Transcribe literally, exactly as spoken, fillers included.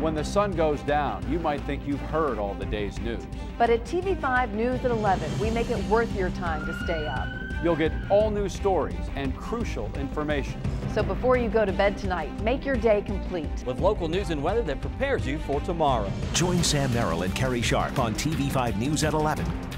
When the sun goes down, you might think you've heard all the day's news. But at T V five News at eleven, we make it worth your time to stay up. You'll get all new stories and crucial information. So before you go to bed tonight, make your day complete with local news and weather that prepares you for tomorrow. Join Sam Merrill and Kerry Sharp on T V five News at eleven.